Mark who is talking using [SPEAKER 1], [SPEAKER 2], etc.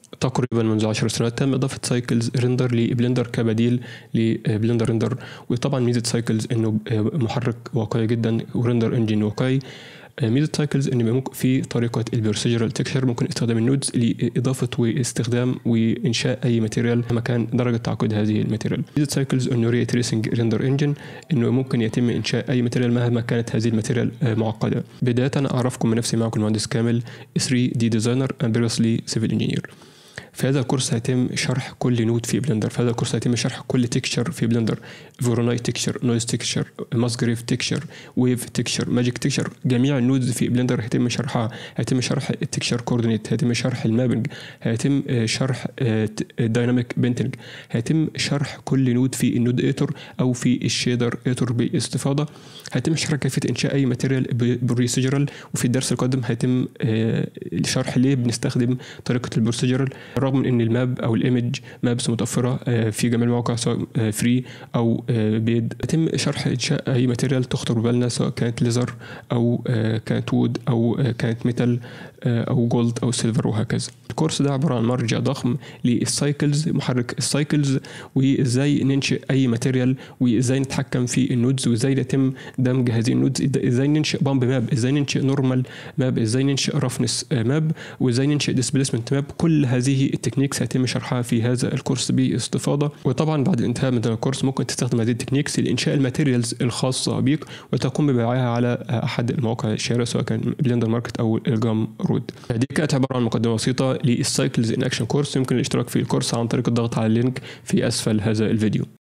[SPEAKER 1] تقريبا منذ 10 سنوات تم إضافة سايكلز ريندر لبلندر كبديل لبلندر ريندر. وطبعا ميزة سايكلز إنه محرك واقعي جدا وريندر انجن واقعي. ميزة سايكلز إن ممكن في طريقة البروسيجرال تكشر ممكن استخدام النودز لإضافة واستخدام وإنشاء أي ماتيريال مكان درجة تعقيد هذه الماتيريال. ميزة سايكلز إنه ري تريسنج ريندر انجن، إنه ممكن يتم إنشاء أي ماتيريال مهما كانت هذه الماتيريال معقدة. بداية أعرفكم من نفسي، معكم المهندس كامل 3D ديزاينر and previously civil engineer. في هذا الكورس هيتم شرح كل نود في بلندر. في هذا الكورس هيتم شرح كل تكشر في بلندر: فوروناي تكشر، نويز تكشر، ماسجريف تكشر، ويف تكشر، ماجيك تكشر. جميع النودز في بلندر هيتم شرحها. هيتم شرح التكشر كوردينيت، هيتم شرح المابنج، هيتم شرح الدايناميك بينتنج، هيتم شرح كل نود في النود ايتور او في الشيدر ايتور باستفاضه. هيتم شرح كيفيه انشاء اي ماتيريال بروسيجرال. وفي الدرس القادم هيتم شرح ليه بنستخدم طريقه البروسيجرال، رغم ان الماب او الايمج مابس متوفره في جميع المواقع سواء فري او بيد. يتم شرح انشاء اي ماتيريال تخطر ببالنا، سواء كانت ليزر او كانت وود او كانت ميتال او جولد او سيلفر وهكذا. الكورس ده عباره عن مرجع ضخم للسايكلز، محرك السايكلز، وازاي ننشئ اي ماتيريال، وازاي نتحكم في النودز، وازاي يتم دمج هذه النودز، ازاي ننشئ بامب ماب، ازاي ننشئ نورمال ماب، ازاي ننشئ رفنس ماب، وازاي ننشئ ديسبيسمنت ماب. كل هذه التكنيكس هيتم شرحها في هذا الكورس باستفاضه. وطبعا بعد الانتهاء من الكورس ممكن تستخدم هذه التكنيكس لانشاء الماتيريالز الخاصه بيك وتقوم ببيعها على احد المواقع الشهيره، سواء كان بلندر ماركت او الجام رود. دي كانت عباره عن مقدمه بسيطه للسايكلز ان اكشن كورس. يمكن الاشتراك في الكورس عن طريق الضغط على اللينك في اسفل هذا الفيديو.